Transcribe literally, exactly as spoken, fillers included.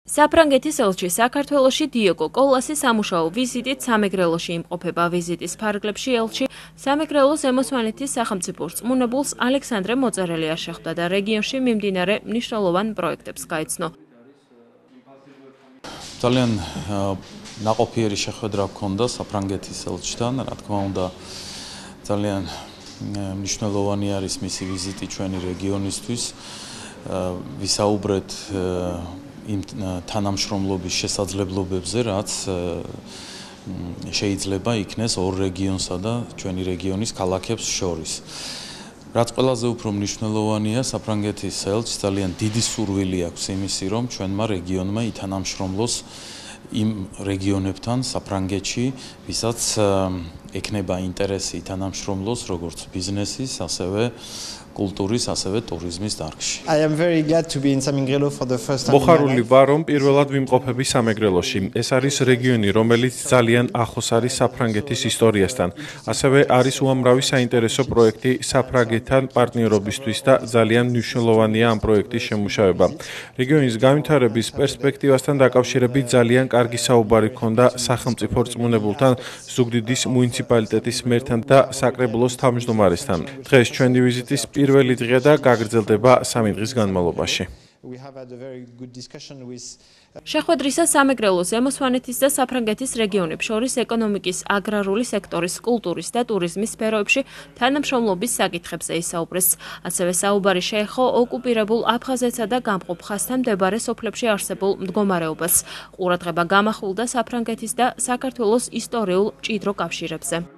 საფრანგეთის ელჩი საქართველოში დიეგო კოლასი სამუშაო ვიზიტით სამეგრელოში იმყოფება. ვიზიტის ფარგლებში ელჩი სამეგრელოს ზემოსვანეთის სახელმწიფო რწმუნებულს ალექსანდრე მოწერელია შეხვდა და რეგიონში მიმდინარე მნიშვნელოვან პროექტებს გაეცნო. ძალიან ნაყოფიერი შეხვედრა ჰქონდა საფრანგეთის ელჩთან, რა თქმა უნდა, ძალიან მნიშვნელოვანი არის მისი ვიზიტი ჩვენი რეგიონისთვის. ვისაუბრეთ იმ თანამშრომლობის შესაძლებლობებზე, რაც შეიძლება იქნეს ორ რეგიონსა და ჩვენი რეგიონის ქალაქებს შორის. რაც ყველაზე უფრო მნიშვნელოვანია, საფრანგეთის ელჩს ძალიან დიდი სურვილი აქვს იმისი, რომ ჩვენმა რეგიონმა ითანამშრომლოს იმ რეგიონებთან საფრანგეთში, ვისაც ექნება ინტერესი ითანამშრომლოს როგორც ბიზნესის, ასევე კულტურის, ასევე ტურიზმის დარგში. მოხარული ვარ, რომ პირველად ვიმყოფები სამეგრელოში. ეს არის რეგიონი, რომელიც ძალიან ახლოს არის საფრანგეთის ისტორიასთან. ასევე არის უამრავი საინტერესო პროექტი საფრანგეთთან პარტნიორობისთვის და ძალიან მნიშვნელოვანია ამ პროექტის შემუშავება. რეგიონის განვითარების პერსპექტივასთან დაკავშირებით ძალიან კარგი საუბარი ჰქონდა სახელმწიფო რწმუნებულთან, ზუგდიდის მუნიციპალიტეტის მერთან და საკრებულოს თავმჯდომარესთან. დღეს ჩვენი ვიზიტის პირველი დღეა და გაგრძელდება სამი დღის განმავლობაში. შეხვედრისას სამეგრელოს ზემოსვანეთის და საფრანგეთის რეგიონებს შორის ეკონომიკის, აგრარული სექტორის, კულტურის და ტურიზმის სფეროებში თანამშრომლობის საკითხებზე ისაუბრეს. ასევე საუბარი შეეხო ოკუპირებულ აფხაზეთსა და გამყოფ ხაზთან მდებარე სოფლებში არსებულ მდგომარეობას. ყურადღება გამახვილდა საფრანგეთის და საქართველოს ისტორიულ მჭიდრო კავშირებზე.